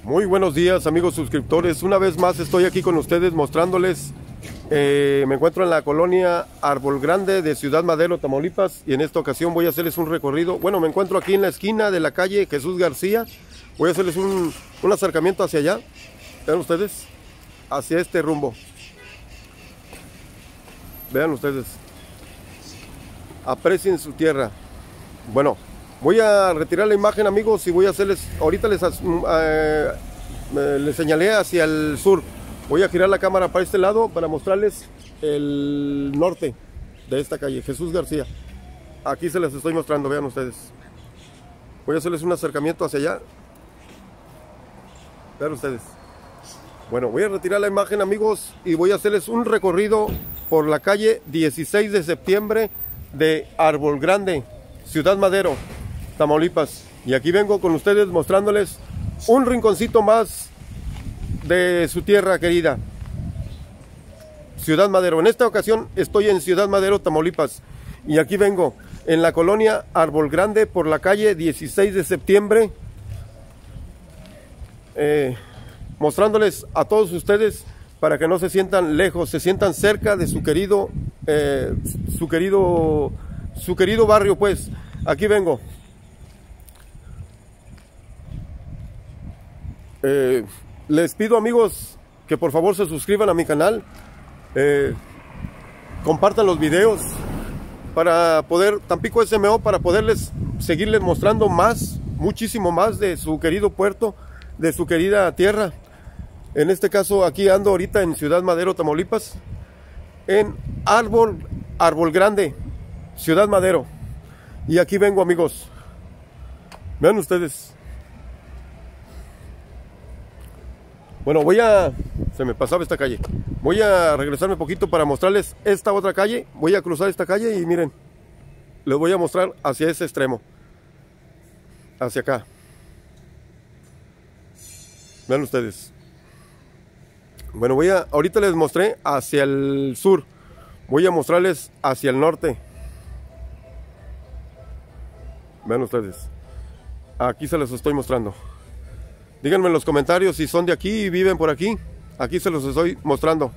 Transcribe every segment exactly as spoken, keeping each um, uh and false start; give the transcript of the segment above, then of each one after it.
Muy buenos días, amigos suscriptores. Una vez más estoy aquí con ustedes mostrándoles. Eh, me encuentro en la colonia Árbol Grande de Ciudad Madero, Tamaulipas, y en esta ocasión voy a hacerles un recorrido. Bueno, me encuentro aquí en la esquina de la calle Jesús García. Voy a hacerles un, un acercamiento hacia allá. Vean ustedes, hacia este rumbo. Vean ustedes. Aprecien su tierra. Bueno, voy a retirar la imagen, amigos, y voy a hacerles, ahorita les, eh, les señalé hacia el sur. Voy a girar la cámara para este lado para mostrarles el norte de esta calle, Jesús García. Aquí se les estoy mostrando, vean ustedes. Voy a hacerles un acercamiento hacia allá. Vean ustedes. Bueno, voy a retirar la imagen, amigos, y voy a hacerles un recorrido por la calle dieciséis de septiembre de Árbol Grande, Ciudad Madero, Tamaulipas. Y aquí vengo con ustedes mostrándoles un rinconcito más de su tierra querida, Ciudad Madero. En esta ocasión estoy en Ciudad Madero, Tamaulipas, y aquí vengo en la colonia Árbol Grande por la calle dieciséis de septiembre, eh, mostrándoles a todos ustedes para que no se sientan lejos, se sientan cerca de su querido, eh, su querido, su querido barrio. Pues aquí vengo. Eh, les pido, amigos, que por favor se suscriban a mi canal, eh, compartan los videos para poder, Tampico S M O, para poderles seguirles mostrando más, muchísimo más de su querido puerto, de su querida tierra. En este caso, aquí ando ahorita en Ciudad Madero, Tamaulipas, en Árbol, Árbol Grande, Ciudad Madero. Y aquí vengo, amigos. Vean ustedes. Bueno, voy a... Se me pasaba esta calle. Voy a regresarme un poquito para mostrarles esta otra calle. Voy a cruzar esta calle y miren, les voy a mostrar hacia ese extremo. Hacia acá. Vean ustedes. Bueno, voy a... Ahorita les mostré hacia el sur. Voy a mostrarles hacia el norte. Vean ustedes. Aquí se los estoy mostrando. Díganme en los comentarios si son de aquí y viven por aquí. Aquí se los estoy mostrando.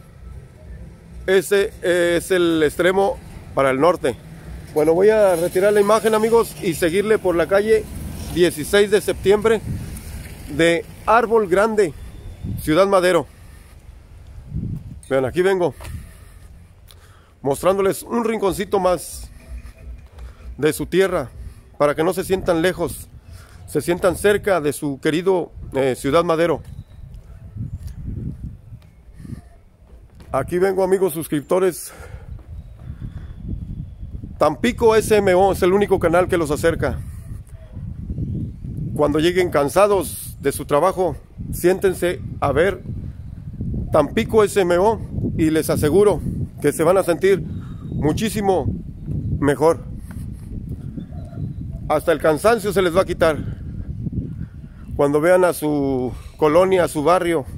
Ese es el extremo para el norte. Bueno, voy a retirar la imagen, amigos, y seguirle por la calle dieciséis de septiembre de Árbol Grande, Ciudad Madero. Vean, aquí vengo mostrándoles un rinconcito más de su tierra para que no se sientan lejos, se sientan cerca de su querido eh, Ciudad Madero. Aquí vengo, amigos suscriptores. Tampico S M O es el único canal que los acerca. Cuando lleguen cansados de su trabajo, siéntense a ver Tampico S M O y les aseguro que se van a sentir muchísimo mejor. Hasta el cansancio se les va a quitar cuando vean a su colonia, a su barrio.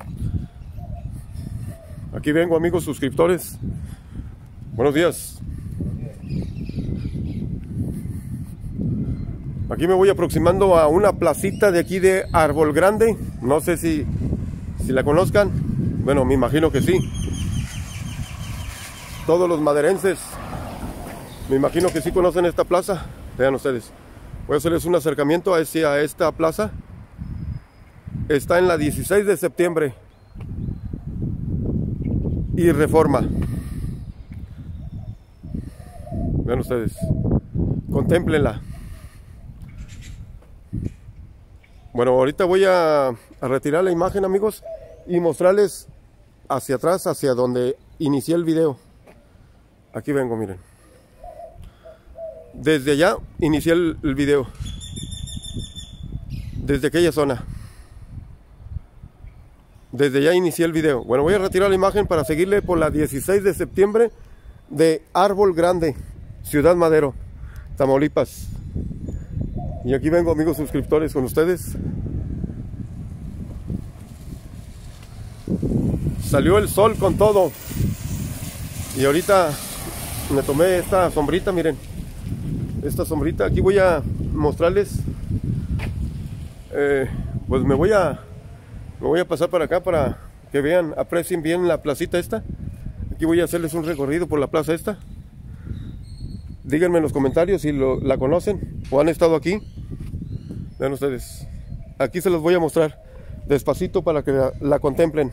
Aquí vengo, amigos suscriptores. Buenos días. Aquí me voy aproximando a una placita de aquí de Árbol Grande. No sé si, si la conozcan. Bueno, me imagino que sí. Todos los maderenses, me imagino que sí conocen esta plaza. Vean ustedes. Voy a hacerles un acercamiento hacia esta plaza. Está en la dieciséis de septiembre y Reforma. Vean ustedes. Contémplenla. Bueno, ahorita voy a, a retirar la imagen, amigos, y mostrarles hacia atrás, hacia donde inicié el video. Aquí vengo, miren. Desde allá inicié el, el video. Desde aquella zona. Desde allá inicié el video. Bueno, voy a retirar la imagen para seguirle por la dieciséis de septiembre de Árbol Grande, Ciudad Madero, Tamaulipas. Y aquí vengo, amigos suscriptores, con ustedes. Salió el sol con todo. Y ahorita me tomé esta sombrita, miren. Esta sombrita, aquí voy a mostrarles eh, pues me voy a me voy a pasar para acá para que vean, aprecien bien la placita esta. Aquí voy a hacerles un recorrido por la plaza esta. Díganme en los comentarios si lo, la conocen o han estado aquí. Vean ustedes, aquí se los voy a mostrar despacito para que la, la contemplen.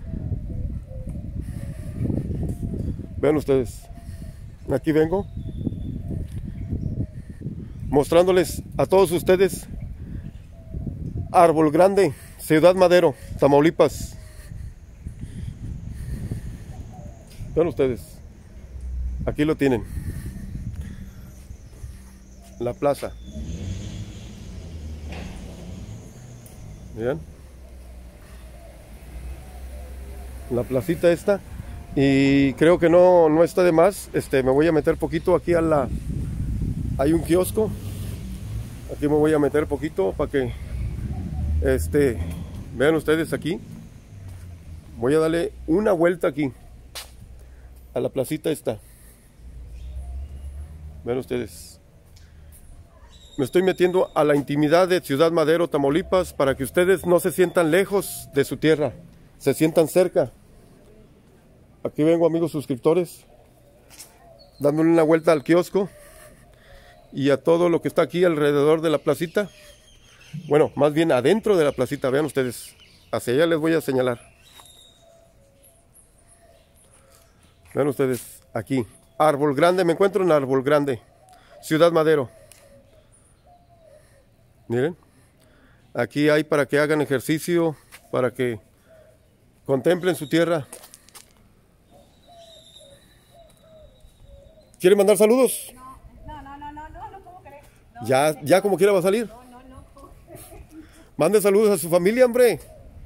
Vean ustedes, aquí vengo mostrándoles a todos ustedes Árbol Grande, Ciudad Madero, Tamaulipas. Vean ustedes, aquí lo tienen, la plaza. Vean, la placita esta. Y creo que no, no está de más. Este, me voy a meter poquito aquí a la... Hay un kiosco. Aquí me voy a meter poquito para que... Este... Vean ustedes aquí. Voy a darle una vuelta aquí. A la placita esta. Vean ustedes. Me estoy metiendo a la intimidad de Ciudad Madero, Tamaulipas, para que ustedes no se sientan lejos de su tierra. Se sientan cerca. Aquí vengo, amigos suscriptores, dándole una vuelta al kiosco y a todo lo que está aquí alrededor de la placita. Bueno, más bien adentro de la placita, vean ustedes. Hacia allá les voy a señalar. Vean ustedes, aquí, Árbol Grande, me encuentro en Árbol Grande, Ciudad Madero. Miren, aquí hay para que hagan ejercicio, para que contemplen su tierra. ¿Quiere mandar saludos? No, no, no, no, no, no, ¿cómo crees? No, Ya, ya como quiera va a salir. no, no, no. Mande saludos a su familia, hombre.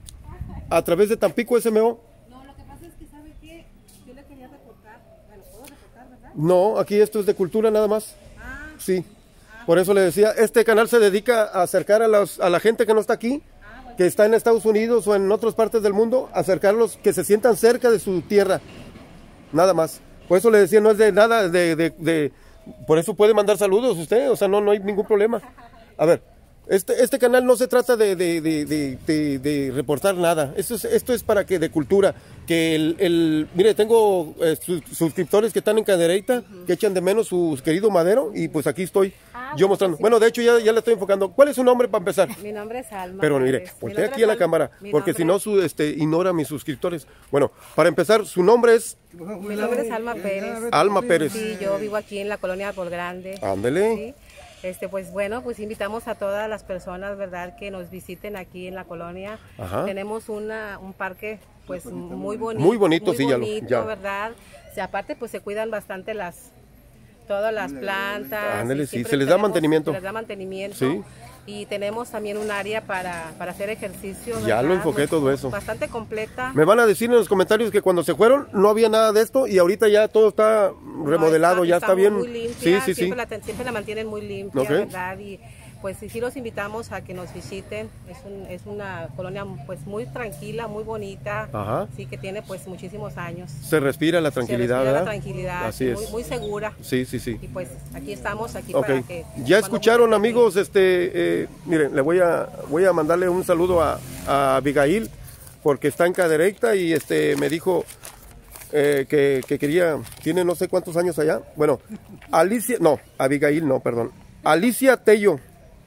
A través de Tampico S M O. No, lo que pasa es que, ¿sabe qué? Yo le quería reportar. Bueno, ¿puedo reportar, verdad? No, aquí esto es de cultura nada más. Ah, Sí. Por eso le decía, este canal se dedica a acercar a, los, a la gente que no está aquí, ah, bueno. que está en Estados Unidos o en otras partes del mundo, acercarlos, que se sientan cerca de su tierra. Nada más. Por eso le decía, no es de nada, de, de, de por eso puede mandar saludos usted, o sea, no, no hay ningún problema. A ver, este, este canal no se trata de, de, de, de, de, de reportar nada, esto es, esto es para que de cultura, que el, el mire, tengo eh, sus, suscriptores que están en Cadereyta, uh-huh. que echan de menos su querido Madero, y pues aquí estoy Ah, yo bueno, mostrando. sí. Bueno, de hecho ya, ya le estoy enfocando. ¿Cuál es su nombre para empezar? Mi nombre es Alma. Pero mire, Pérez. Mi voltea nombre aquí es a la Alma. cámara, Mi porque nombre- si no, su, este, ignora a mis suscriptores. Bueno, para empezar, su nombre es Mi nombre es Alma Pérez. Alma Pérez. Sí, yo vivo aquí en la colonia Árbol Grande. Ándele. Sí. Este, pues bueno, pues invitamos a todas las personas, ¿verdad?, que nos visiten aquí en la colonia. Ajá. Tenemos una, un parque, pues muy bonito. Muy bonito, muy sí, ya lo- bonito, ya. ¿verdad? O sea, aparte, pues se cuidan bastante las, todas las plantas. Ándele, y sí, siempre se les da tenemos- mantenimiento. Se les da mantenimiento. Sí. Y tenemos también un área para, para hacer ejercicio. Ya lo ¿verdad? enfoqué Muy- todo eso. Bastante completa. Me van a decir en los comentarios que cuando se fueron no había nada de esto y ahorita ya todo está remodelado, No, ya está, muy- bien. Muy limpia, sí, sí, sí. siempre, La, ten- siempre la mantienen muy limpia, Ok. ¿verdad? Y pues sí, sí los invitamos a que nos visiten. Es, un, es una colonia pues muy tranquila, muy bonita. Ajá. Sí, que tiene pues muchísimos años. Se respira la tranquilidad, Se respira ¿verdad? la tranquilidad, Así muy, es. muy segura. Sí, sí, sí. Y pues aquí estamos, aquí Ok. para que... Ya cuando escucharon, gusten amigos, este, eh, miren, le voy a, voy a mandarle un saludo a, a Abigail porque está en Cadereyta y este me dijo eh, que, que quería, tiene no sé cuántos años allá. Bueno, Alicia, no, Abigail, no, perdón. Alicia Tello.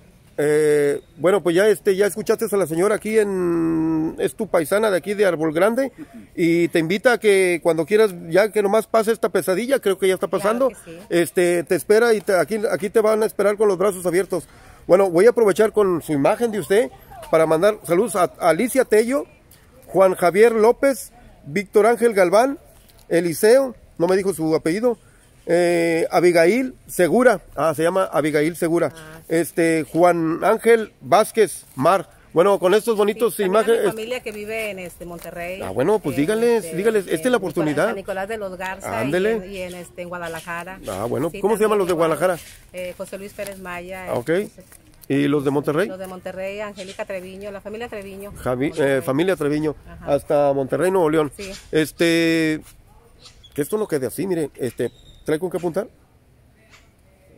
Eh, bueno, pues ya este, ya escuchaste a la señora aquí en, es tu paisana de aquí de Árbol Grande y te invita a que cuando quieras, ya que nomás pase esta pesadilla, creo que ya está pasando, Claro que sí. este, te espera y te- aquí, aquí te van a esperar con los brazos abiertos. Bueno, voy a aprovechar con su imagen de usted para mandar saludos a Alicia Tello, Juan Javier López, Víctor Ángel Galván, Eliseo, no me dijo su apellido, eh, Abigail Segura, ah, se llama Abigail Segura, Ah, este, Juan Ángel Vázquez Mar. Bueno, con estos bonitos Sí, también a mi imágenes. familia que vive en este Monterrey. Ah, bueno, pues díganles, díganles, esta es la oportunidad. San Nicolás de los Garza. Ándele. Y en, y en, este, en Guadalajara. Ah, bueno, Sí, ¿cómo se llaman los de también igual. Guadalajara? Eh, José Luis Pérez Maya. Ah, ok. este, ¿Y los de Monterrey? Los de Monterrey, Angélica Treviño, la familia Treviño. Javi- Monterrey. eh, familia Treviño, Ajá. hasta Monterrey, Nuevo León. Sí. Este, que esto no quede así, mire, este, ¿trae con qué apuntar? No.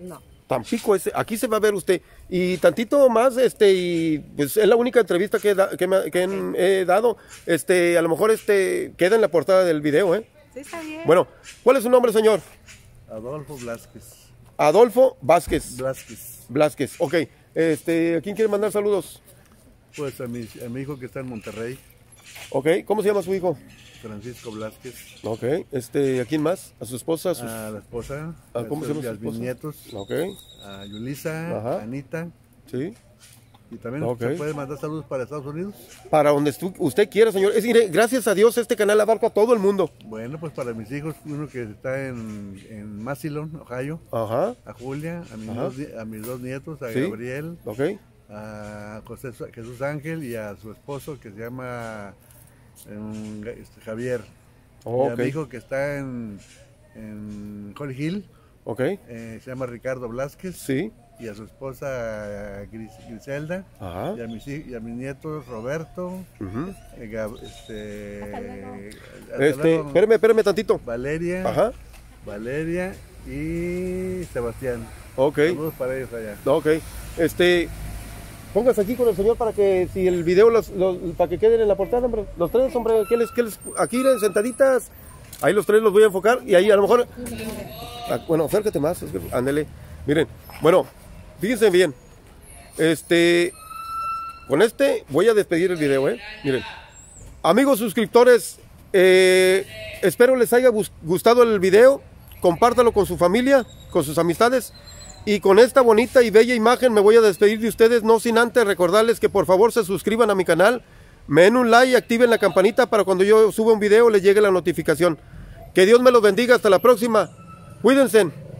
Tampico, ese, aquí se va a ver usted. Y tantito más, este, y pues es la única entrevista que, da, que, me, que en, he dado. Este, a lo mejor este queda en la portada del video, ¿eh? Sí, está bien. Bueno, ¿cuál es su nombre, señor? Adolfo Blázquez. Adolfo Vázquez. Blázquez. Blázquez, ok. Este, ¿a quién quiere mandar saludos? Pues a mi, a mi hijo que está en Monterrey, Ok, ¿cómo se llama su hijo? Francisco Blázquez. Ok, este, ¿a quién más? ¿A su esposa? A, sus... A la esposa, ¿A cómo se llama su a mis esposa? nietos, Ok, a Yulisa, Ajá. a Anita. sí. Y también Ok. se puede mandar saludos para Estados Unidos. Para donde estu- usted quiera, señor. Es, mire, gracias a Dios este canal abarca a todo el mundo. Bueno, pues para mis hijos, uno que está en, en Massillon, Ohio, Ajá, a Julia, a mis, Ajá. dos, ni- a mis dos nietos, a Sí. Gabriel, ok. a José, Jesús Ángel y a su esposo que se llama em, este, Javier. Oh, Y a ok, mi hijo que está en, en Holly Hill, ok, eh, se llama Ricardo Blázquez, sí. y a su esposa Gris- Griselda, Ajá. y a mis, hij- y a mis nietos Roberto, Ujú. eh, Gab- este, hasta Este, luego, espérame, espérame tantito. Valeria, Ajá, Valeria y Sebastián. ok, Saludos para ellos allá. ok. Este, póngase aquí con el señor para que si el video, los, los- para que queden en la portada, hombre. Los tres, hombre, ¿qué les, qué les, aquí miren, sentaditas. Ahí los tres los voy a enfocar y ahí a lo mejor, ah, bueno, acércate más, es que, ándele. Miren, bueno, fíjense bien. Este, con este voy a despedir el video, ¿eh? Miren, amigos suscriptores, eh, espero les haya bus- gustado el video. Compártalo con su familia, con sus amistades. Y con esta bonita y bella imagen me voy a despedir de ustedes, no sin antes recordarles que por favor se suscriban a mi canal, me den un like y activen la campanita para cuando yo suba un video les llegue la notificación. Que Dios me los bendiga, hasta la próxima. Cuídense.